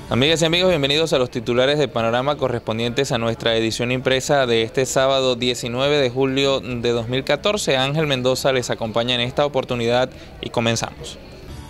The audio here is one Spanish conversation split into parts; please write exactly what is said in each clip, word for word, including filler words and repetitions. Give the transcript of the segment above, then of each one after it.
Amigas y amigos, bienvenidos a los titulares de Panorama correspondientes a nuestra edición impresa de este sábado diecinueve de julio de dos mil catorce. Ángel Mendoza les acompaña en esta oportunidad y comenzamos.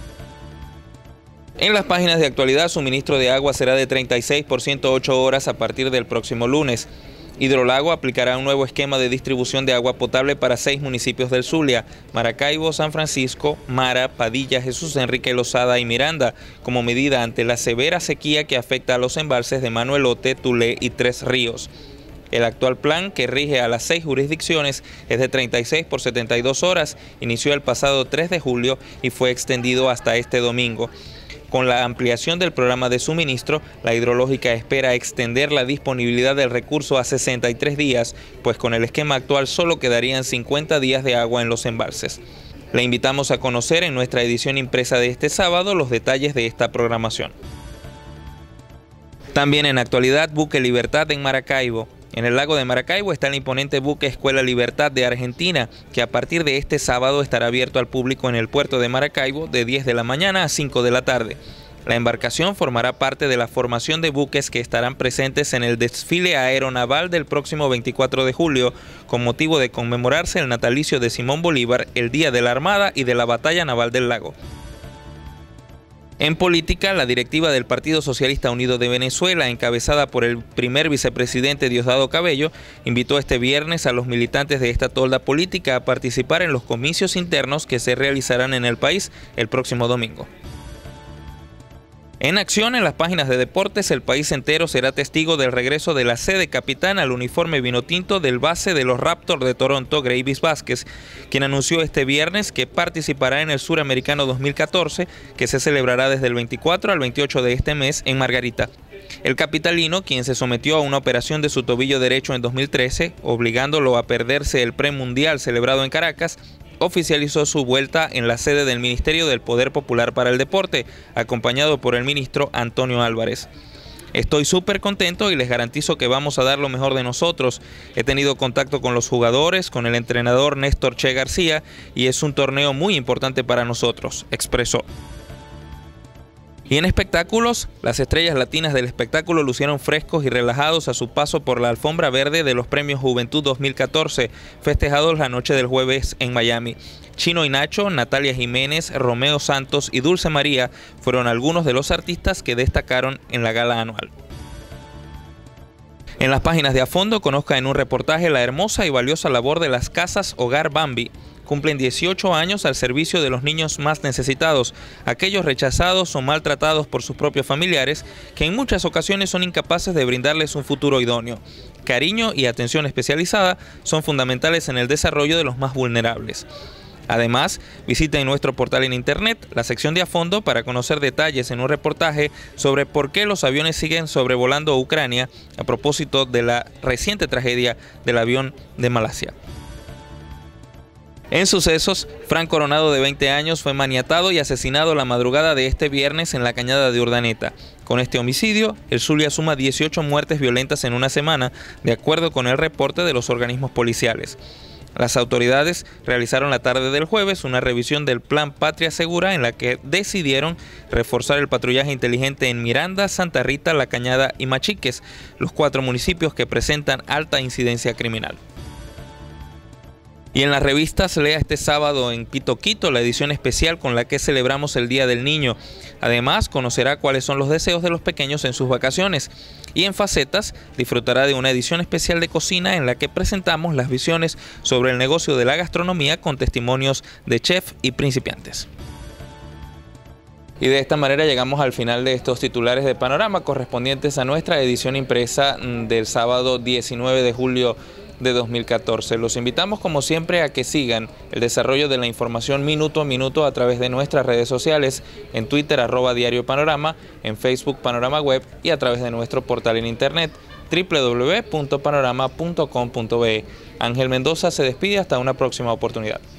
En las páginas de actualidad, suministro de agua será de treinta y seis por ciento ocho horas a partir del próximo lunes. Hidrolago aplicará un nuevo esquema de distribución de agua potable para seis municipios del Zulia: Maracaibo, San Francisco, Mara, Padilla, Jesús Enrique Lozada y Miranda, como medida ante la severa sequía que afecta a los embalses de Manuelote, Tulé y Tres Ríos. El actual plan, que rige a las seis jurisdicciones, es de treinta y seis por setenta y dos horas, inició el pasado tres de julio y fue extendido hasta este domingo. Con la ampliación del programa de suministro, la hidrológica espera extender la disponibilidad del recurso a sesenta y tres días, pues con el esquema actual solo quedarían cincuenta días de agua en los embalses. Le invitamos a conocer en nuestra edición impresa de este sábado los detalles de esta programación. También en actualidad, buque Libertad en Maracaibo. En el lago de Maracaibo está el imponente buque Escuela Libertad de Argentina, que a partir de este sábado estará abierto al público en el puerto de Maracaibo de diez de la mañana a cinco de la tarde. La embarcación formará parte de la formación de buques que estarán presentes en el desfile aeronaval del próximo veinticuatro de julio, con motivo de conmemorarse el natalicio de Simón Bolívar, el Día de la Armada y de la Batalla Naval del Lago. En política, la directiva del Partido Socialista Unido de Venezuela, encabezada por el primer vicepresidente Diosdado Cabello, invitó este viernes a los militantes de esta tolda política a participar en los comicios internos que se realizarán en el país el próximo domingo. En acción, en las páginas de deportes, el país entero será testigo del regreso de la sede capitán al uniforme vinotinto del base de los Raptors de Toronto, Greivis Vázquez, quien anunció este viernes que participará en el Suramericano dos mil catorce, que se celebrará desde el veinticuatro al veintiocho de este mes en Margarita. El capitalino, quien se sometió a una operación de su tobillo derecho en dos mil trece, obligándolo a perderse el premundial celebrado en Caracas, oficializó su vuelta en la sede del Ministerio del Poder Popular para el Deporte, acompañado por el ministro Antonio Álvarez. Estoy súper contento y les garantizo que vamos a dar lo mejor de nosotros. He tenido contacto con los jugadores, con el entrenador Néstor Che García, y es un torneo muy importante para nosotros, expresó. Y en espectáculos, las estrellas latinas del espectáculo lucieron frescos y relajados a su paso por la alfombra verde de los Premios Juventud dos mil catorce, festejados la noche del jueves en Miami. Chino y Nacho, Natalia Jiménez, Romeo Santos y Dulce María fueron algunos de los artistas que destacaron en la gala anual. En las páginas de a fondo, conozca en un reportaje la hermosa y valiosa labor de las casas Hogar Bambi. Cumplen dieciocho años al servicio de los niños más necesitados, aquellos rechazados o maltratados por sus propios familiares, que en muchas ocasiones son incapaces de brindarles un futuro idóneo. Cariño y atención especializada son fundamentales en el desarrollo de los más vulnerables. Además, visiten nuestro portal en internet, la sección de a fondo, para conocer detalles en un reportaje sobre por qué los aviones siguen sobrevolando Ucrania a propósito de la reciente tragedia del avión de Malasia. En sucesos, Fran Coronado, de veinte años, fue maniatado y asesinado la madrugada de este viernes en la cañada de Urdaneta. Con este homicidio, el Zulia suma dieciocho muertes violentas en una semana, de acuerdo con el reporte de los organismos policiales. Las autoridades realizaron la tarde del jueves una revisión del Plan Patria Segura, en la que decidieron reforzar el patrullaje inteligente en Miranda, Santa Rita, La Cañada y Machiques, los cuatro municipios que presentan alta incidencia criminal. Y en las revistas, lea este sábado en Quito Quito la edición especial con la que celebramos el Día del Niño. Además, conocerá cuáles son los deseos de los pequeños en sus vacaciones. Y en Facetas, disfrutará de una edición especial de cocina en la que presentamos las visiones sobre el negocio de la gastronomía con testimonios de chef y principiantes. Y de esta manera llegamos al final de estos titulares de Panorama correspondientes a nuestra edición impresa del sábado diecinueve de julio de dos mil catorce. Los invitamos, como siempre, a que sigan el desarrollo de la información minuto a minuto a través de nuestras redes sociales, en Twitter arroba Diario Panorama, en Facebook Panorama Web y a través de nuestro portal en internet doble u doble u doble u punto panorama punto com punto be. Ángel Mendoza se despide hasta una próxima oportunidad.